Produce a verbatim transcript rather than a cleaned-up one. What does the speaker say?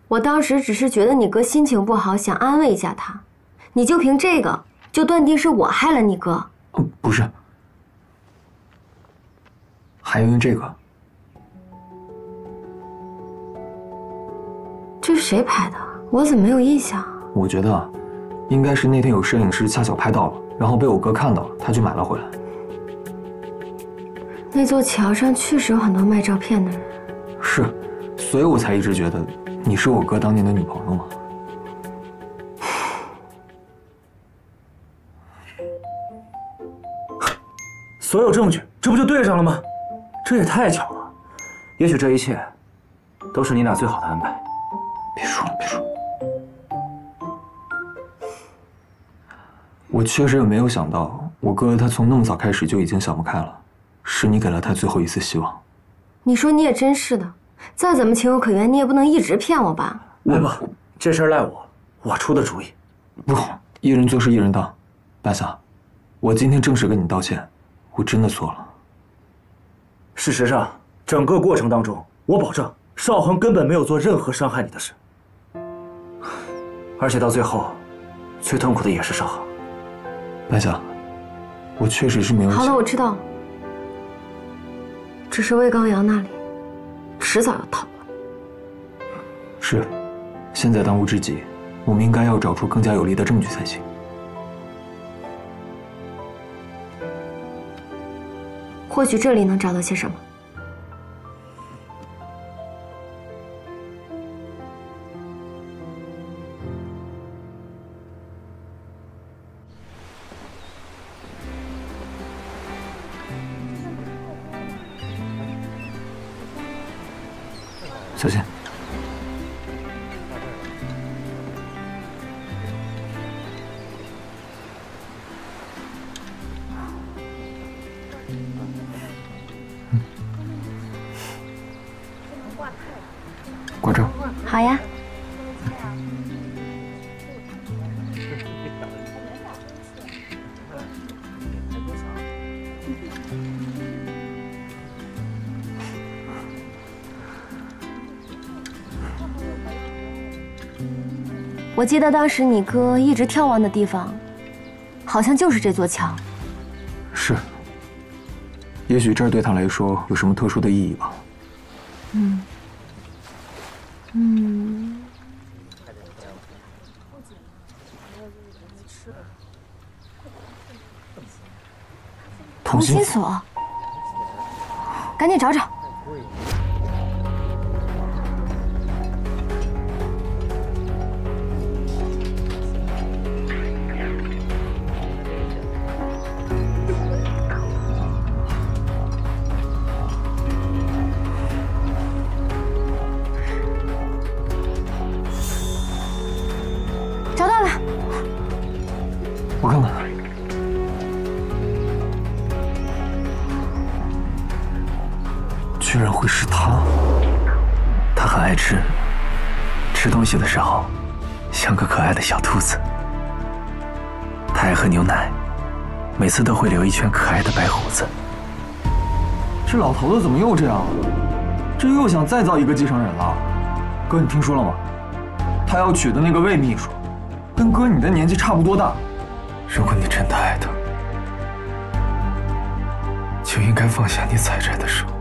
我当时只是觉得你哥心情不好，想安慰一下他，你就凭这个就断定是我害了你哥？ 嗯，不是，还因为这个。 这是谁拍的？我怎么没有印象？ 我觉得，应该是那天有摄影师恰巧拍到了，然后被我哥看到了，他就买了回来。 那座桥上确实有很多卖照片的人。 是，所以我才一直觉得你是我哥当年的女朋友嘛。 所有证据，这不就对上了吗？这也太巧了。也许这一切，都是你俩最好的安排。 别说了，别说了。我确实也没有想到，我哥他从那么早开始就已经想不开了，是你给了他最后一丝希望。 你说你也真是的，再怎么情有可原，你也不能一直骗我吧？ 我不，这事儿赖我，我出的主意。 不，一人做事一人当。白桑，我今天正式跟你道歉，我真的错了。 事实上，整个过程当中，我保证邵恒根本没有做任何伤害你的事，而且到最后，最痛苦的也是邵恒。 白桑，我确实是没有。 好了，我知道了。只是魏刚阳那里，迟早要逃了。 是，现在当务之急，我们应该要找出更加有力的证据才行。 或许这里能找到些什么。 小心。嗯。挂这儿。 好呀。我记得当时你哥一直眺望的地方，好像就是这座桥。 是。也许这儿对他来说有什么特殊的意义吧。 嗯。嗯。同心锁，赶紧找找。找到了， 我看看。居然会是他！他很爱吃，吃东西的时候像个可爱的小兔子。他爱喝牛奶，每次都会留一圈可爱的白胡子。这老头子怎么又这样了？这又想再造一个继承人了？哥，你听说了吗？他要娶的那个魏秘书，跟哥你的年纪差不多大。如果你真的爱他，就应该放下你采摘的手。